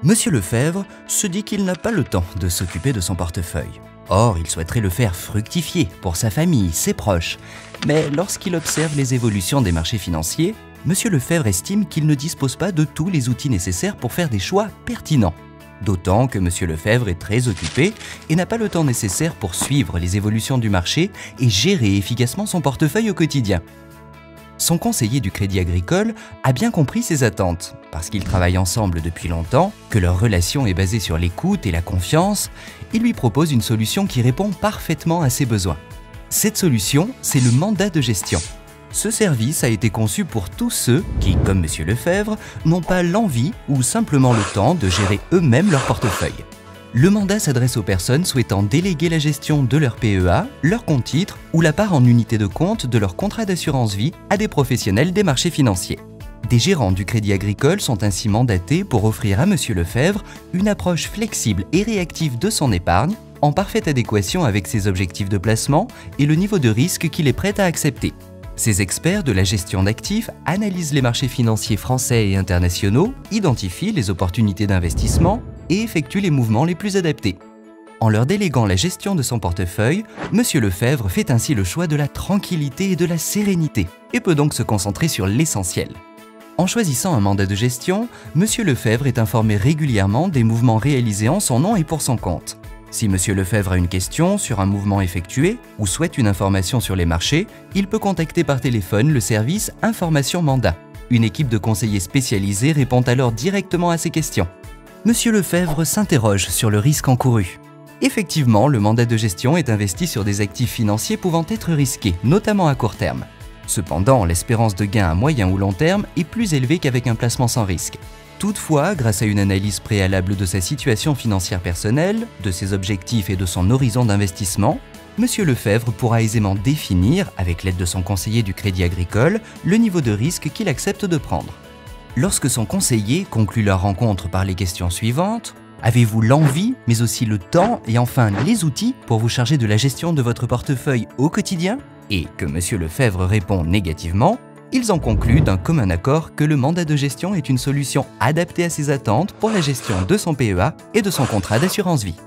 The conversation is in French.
Monsieur Lefebvre se dit qu'il n'a pas le temps de s'occuper de son portefeuille. Or, il souhaiterait le faire fructifier pour sa famille, ses proches. Mais lorsqu'il observe les évolutions des marchés financiers, Monsieur Lefebvre estime qu'il ne dispose pas de tous les outils nécessaires pour faire des choix pertinents. D'autant que Monsieur Lefebvre est très occupé et n'a pas le temps nécessaire pour suivre les évolutions du marché et gérer efficacement son portefeuille au quotidien. Son conseiller du Crédit Agricole a bien compris ses attentes, parce qu'ils travaillent ensemble depuis longtemps, que leur relation est basée sur l'écoute et la confiance. Il lui propose une solution qui répond parfaitement à ses besoins. Cette solution, c'est le mandat de gestion. Ce service a été conçu pour tous ceux qui, comme Monsieur Lefebvre, n'ont pas l'envie ou simplement le temps de gérer eux-mêmes leur portefeuille. Le mandat s'adresse aux personnes souhaitant déléguer la gestion de leur PEA, leur compte titre ou la part en unité de compte de leur contrat d'assurance vie à des professionnels des marchés financiers. Des gérants du Crédit Agricole sont ainsi mandatés pour offrir à Monsieur Lefebvre une approche flexible et réactive de son épargne, en parfaite adéquation avec ses objectifs de placement et le niveau de risque qu'il est prêt à accepter. Ces experts de la gestion d'actifs analysent les marchés financiers français et internationaux, identifient les opportunités d'investissement et effectuent les mouvements les plus adaptés. En leur déléguant la gestion de son portefeuille, Monsieur Lefebvre fait ainsi le choix de la tranquillité et de la sérénité et peut donc se concentrer sur l'essentiel. En choisissant un mandat de gestion, Monsieur Lefebvre est informé régulièrement des mouvements réalisés en son nom et pour son compte. Si Monsieur Lefebvre a une question sur un mouvement effectué ou souhaite une information sur les marchés, il peut contacter par téléphone le service Information Mandat. Une équipe de conseillers spécialisés répond alors directement à ces questions. Monsieur Lefebvre s'interroge sur le risque encouru. Effectivement, le mandat de gestion est investi sur des actifs financiers pouvant être risqués, notamment à court terme. Cependant, l'espérance de gain à moyen ou long terme est plus élevée qu'avec un placement sans risque. Toutefois, grâce à une analyse préalable de sa situation financière personnelle, de ses objectifs et de son horizon d'investissement, Monsieur Lefebvre pourra aisément définir, avec l'aide de son conseiller du Crédit Agricole, le niveau de risque qu'il accepte de prendre. Lorsque son conseiller conclut la rencontre par les questions suivantes, avez-vous l'envie, mais aussi le temps et enfin les outils pour vous charger de la gestion de votre portefeuille au quotidien? Et que Monsieur Lefebvre répond négativement, ils en concluent d'un commun accord que le mandat de gestion est une solution adaptée à ses attentes pour la gestion de son PEA et de son contrat d'assurance vie.